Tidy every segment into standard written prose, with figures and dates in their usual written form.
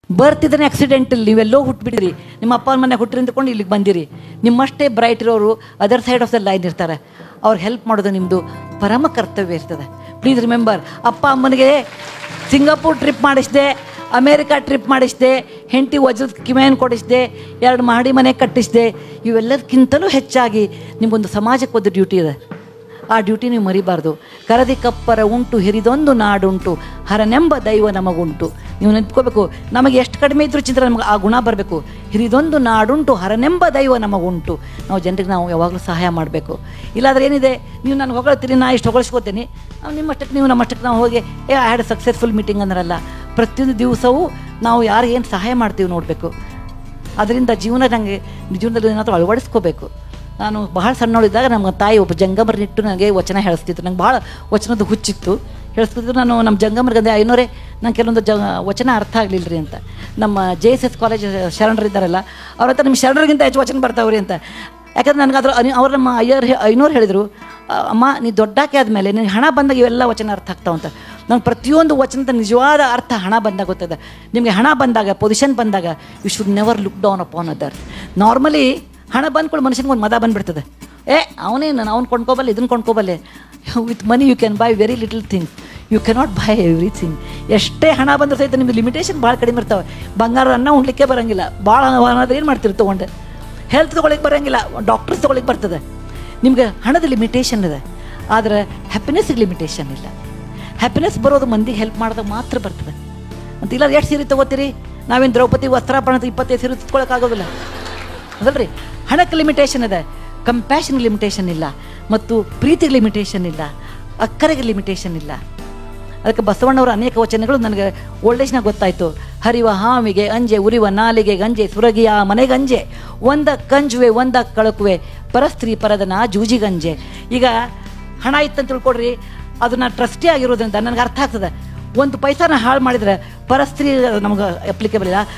ಬರ್ತಿದ್ರೆ ಆಕ್ಸಿಡೆಂಟಲ್ಲಿ ನೀವೆಲ್ಲೋ ಹುಟ್ಟುಬಿಟ್ಟಿರಿ, ನಿಮ್ಮ ಅಪ್ಪ ಮನೆ ಹುಟ್ಟಿರಿ ಅಂದ್ಕೊಂಡು ಇಲ್ಲಿಗೆ ಬಂದಿರಿ. ನಿಮ್ಮಷ್ಟೇ ಬ್ರೈಟ್ ಇರೋರು other side of the line ಇರ್ತಾರೆ. ಅವ್ರಿಗೆ ಹೆಲ್ಪ್ ಮಾಡೋದು ನಿಮ್ಮದು ಪರಮ ಕರ್ತವ್ಯ ಇರ್ತದೆ. ಪ್ಲೀಸ್ ರಿಮೆಂಬರ್, ಅಪ್ಪ ಅಮ್ಮನಿಗೆ ಸಿಂಗಾಪುರ್ ಟ್ರಿಪ್ ಮಾಡಿಸಿದೆ, ಅಮೇರಿಕಾ ಟ್ರಿಪ್ ಮಾಡಿಸಿದೆ, ಹೆಂಡತಿ ವಜ್ರದ ಕಿವಿಯನ್ನು ಕೊಡಿಸಿದೆ, 2 ಮಹಡಿ ಮನೆ ಕಟ್ಟಿಸಿದೆ. ಇವೆಲ್ಲದಕ್ಕಿಂತಲೂ ಹೆಚ್ಚಾಗಿ ನಿಮಗೊಂದು ಸಮಾಜಕ್ಕೆ ಒಂದು ಡ್ಯೂಟಿ ಇದೆ. ಆ ಡ್ಯೂಟಿ ನೀವು ಮರಿಬಾರ್ದು. ಕರದಿ ಕಪ್ಪರ ಉಂಟು ಹಿರಿದೊಂದು ನಾಡುಂಟು, ಹರನೆಂಬ ದೈವ ನಮಗುಂಟು. ನೀವು ನೆನ್ಕೋಬೇಕು, ನಮಗೆ ಎಷ್ಟು ಕಡಿಮೆ ಇದ್ರೂ ಚಿಂತೆ ನಮಗೆ ಆ ಗುಣ ಬರಬೇಕು. ಹಿರಿದೊಂದು ನಾಡುಂಟು, ಹರನೆಂಬ ದೈವ ನಮಗುಂಟು. ನಾವು ಜನರಿಗೆ ನಾವು ಯಾವಾಗಲೂ ಸಹಾಯ ಮಾಡಬೇಕು. ಇಲ್ಲಾಂದ್ರೆ ಏನಿದೆ, ನೀವು ನಾನು ಹೊಗಳ್ತೀರಿ, ನಾ ಇಷ್ಟು ಹೊಗಳಿಸ್ಕೋತೀನಿ, ನಿಮ್ಮಷ್ಟಕ್ಕೆ ನೀವು ನಮ್ಮಷ್ಟಕ್ಕೆ ನಾವು ಹೋಗಿ I had a successful meeting ಅಂದ್ರಲ್ಲ. ಪ್ರತಿಯೊಂದು ದಿವಸವೂ ನಾವು ಯಾರು ಏನು ಸಹಾಯ ಮಾಡ್ತೀವಿ ನೋಡಬೇಕು. ಅದರಿಂದ ಜೀವನದಲ್ಲಿ ಏನಾದರೂ ಅಳವಡಿಸ್ಕೋಬೇಕು. ನಾನು ಬಹಳ ಸಣ್ಣವಳಿದ್ದಾಗ ನಮ್ಮ ತಾಯಿ ಒಬ್ಬ ಜಂಗಮರನಿಟ್ಟು ನನಗೆ ವಚನ ಹೇಳಿಸ್ತಿದ್ರು. ನಂಗೆ ಭಾಳ ವಚನದ ಹುಚ್ಚಿತ್ತು. ಹೇಳಿಸ್ತಿದ್ರು. ನಾನು ನಮ್ಮ ಜಂಗಮರಿಗೆ ಐನೋರೇ ನಂಗೆ ಕೆಲವೊಂದು ವಚನ ಅರ್ಥ ಆಗಲಿಲ್ಲ ರೀ ಅಂತ. ನಮ್ಮ JSS ಕಾಲೇಜ್ ಶರಣರಿದ್ದಾರಲ್ಲ, ಅವ್ರ ಹತ್ರ ನಿಮ್ಮ ಶರಣರಿಗಿಂತ ಹೆಚ್ಚು ವಚನ ಬರ್ತಾವ್ರಿ ಅಂತ. ಯಾಕಂದ್ರೆ ನನಗೆ ಅವ್ರು ನಮ್ಮ ಐನೋರು ಹೇಳಿದರು, ಅಮ್ಮ ನೀ ದೊಡ್ಡಾಕೆ ಆದಮೇಲೆ ನಿನಗೆ ಹಣ ಬಂದಾಗ ಇವೆಲ್ಲ ವಚನ ಅರ್ಥ ಆಗ್ತಾವಂತ. ನಂಗೆ ಪ್ರತಿಯೊಂದು ವಚನದ ನಿಜವಾದ ಅರ್ಥ ಹಣ ಬಂದಾಗ ಗೊತ್ತದೆ. ನಿಮಗೆ ಹಣ ಬಂದಾಗ, ಪೊಸಿಷನ್ ಬಂದಾಗ, you should never look down upon others. Normally ಹಣ ಬಂದ್ಕೊಂಡು ಮನುಷ್ಯನಿಗೆ ಒಂದು ಮದ ಬಂದುಬಿಡ್ತದೆ. ಅವನೇನು ಅವ್ನು ಕೊಂಡ್ಕೋಬಲ್ಲೆ, ಇದನ್ನು ಕೊಂಡ್ಕೋಬಲ್ಲೆ. With money you can buy very little things, you cannot buy everything. ಎಷ್ಟೇ ಹಣ ಬಂದರೂ ಸಹಿತ ನಿಮ್ಗೆ ಲಿಮಿಟೇಷನ್ ಭಾಳ ಕಡಿಮೆ ಇರ್ತಾವೆ. ಬಂಗಾರ ಅನ್ನ ಉಣ್ಲಿಕ್ಕೆ ಬರೋಂಗಿಲ್ಲ, ಭಾಳ ಅನ್ನೋದು ಏನು ಮಾಡ್ತೀರಿ ತೊಗೊಂಡು. ಹೆಲ್ತ್ ತೊಗೊಳಿಕ್ಕೆ ಬರೋಂಗಿಲ್ಲ, ಡಾಕ್ಟರ್ಸ್ ತೊಗೊಳಿಕ್ಕೆ ಬರ್ತದೆ. ನಿಮ್ಗೆ ಹಣದ ಲಿಮಿಟೇಷನ್ ಇದೆ, ಆದರೆ ಹ್ಯಾಪಿನೆಸ್ಗೆ ಲಿಮಿಟೇಷನ್ ಇಲ್ಲ. ಹ್ಯಾಪಿನೆಸ್ ಬರೋದು ಮಂದಿಗೆ ಹೆಲ್ಪ್ ಮಾಡಿದಾಗ ಮಾತ್ರ ಬರ್ತದೆ ಅಂತ. ಇಲ್ಲ ಎಷ್ಟು ಸೀರೆ ತೊಗೋತೀರಿ? ನಾವೇನು ದ್ರೌಪದಿ ವಸ್ತ್ರಾಪರಣ 25 ಸೀರೆ ತೊಗೊಳಕ್ಕಾಗೋದಿಲ್ಲ ಅದಲ್ರಿ. ಹಣಕ್ಕೆ ಲಿಮಿಟೇಷನ್ ಇದೆ, ಕಂಪ್ಯಾಷನ್ಗೆ ಲಿಮಿಟೇಷನ್ ಇಲ್ಲ, ಮತ್ತು ಪ್ರೀತಿಗೆ ಲಿಮಿಟೇಷನ್ ಇಲ್ಲ, ಅಕ್ಕರೆಗೆ ಲಿಮಿಟೇಷನ್ ಇಲ್ಲ. ಅದಕ್ಕೆ ಬಸವಣ್ಣವರ ಅನೇಕ ವಚನಗಳು ನನಗೆ ಓಲ್ಡ್ ಏಜ್ನಾಗ ಗೊತ್ತಾಯಿತು. ಹರಿವ ಹಾವಿಗೆ ಅಂಜೆ, ಉರಿವ ನಾಲಿಗೆ ಗಂಜೆ, ಸುರಗಿಯ ಮನೆಗಂಜೆ, ಒಂದ ಕಂಜುವೆ ಒಂದ ಕಳಕುವೆ, ಪರಸ್ತ್ರೀ ಪರದನ ಜೂಜಿಗಂಜೆ. ಈಗ ಹಣ ಇತ್ತಂತ ತಿಳ್ಕೊಡ್ರಿ, ಅದನ್ನು ಟ್ರಸ್ಟಿ ಆಗಿರೋದ್ರಿಂದ ನನಗೆ ಅರ್ಥ ಆಗ್ತದೆ. ಒಂದು ಪೈಸಾನ ಹಾಳು ಮಾಡಿದರೆ ಪರಸ್ತ್ರೀ ನಮಗೆ ಅಪ್ಲಿಕೇಬಲ್ ಇಲ್ಲ.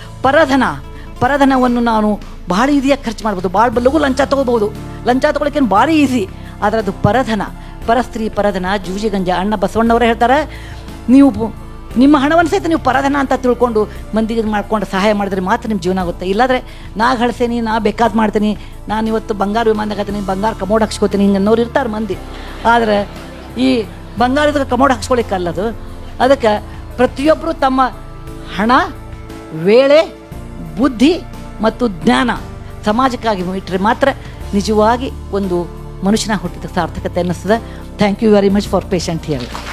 ಪರಧನವನ್ನು ನಾನು ಭಾಳ ಈಸಿಯಾಗಿ ಖರ್ಚು ಮಾಡ್ಬೋದು, ಭಾಳ ಲಘು ಲಂಚ ತೊಗೋಬೋದು. ಲಂಚ ತೊಗೊಳಕ್ಕೇನು ಭಾರಿ ಈಸಿ, ಆದರೆ ಅದು ಪರಧನ. ಪರಸ್ತ್ರೀ ಪರಧನ ಜೂಜಿಗಂಜ. ಅಣ್ಣ ಬಸವಣ್ಣವರೇ ಹೇಳ್ತಾರೆ, ನೀವು ನಿಮ್ಮ ಹಣವನ್ನು ಸಹಿತ ನೀವು ಪರಧನ ಅಂತ ತಿಳ್ಕೊಂಡು ಮಂದಿಗೆ ಮಾಡ್ಕೊಂಡು ಸಹಾಯ ಮಾಡಿದ್ರೆ ಮಾತ್ರ ನಿಮ್ಮ ಜೀವನ ಆಗುತ್ತೆ. ಇಲ್ಲಾಂದರೆ ನಾ ಗಳಿಸೇನಿ, ನಾ ಬೇಕಾದ ಮಾಡ್ತೀನಿ, ನಾನು ಇವತ್ತು ಬಂಗಾರ ವಿಮಾನದಾಗ ಹಾಕ್ತೀನಿ, ಬಂಗಾರ ಕಮೋಡ್ ಹಾಕ್ಸ್ಕೊತೀನಿ, ಹಿಂಗೆ ಅನ್ನೋರು ಇರ್ತಾರೆ ಮಂದಿ. ಆದರೆ ಈ ಬಂಗಾರದ ಕಮೋಡ್ ಹಾಕ್ಸ್ಕೊಳಿಕ್ಕಲ್ಲದು. ಅದಕ್ಕೆ ಪ್ರತಿಯೊಬ್ಬರು ತಮ್ಮ ಹಣ, ವೇಳೆ, ಬುದ್ಧಿ ಮತ್ತು ಜ್ಞಾನ ಸಮಾಜಕ್ಕಾಗಿ ಇಟ್ಟರೆ ಮಾತ್ರ ನಿಜವಾಗಿ ಒಂದು ಮನುಷ್ಯನ ಹುಟ್ಟಿದ ಸಾರ್ಥಕತೆ ಅನ್ನಿಸ್ತದೆ. Thank you very much for patient hearing.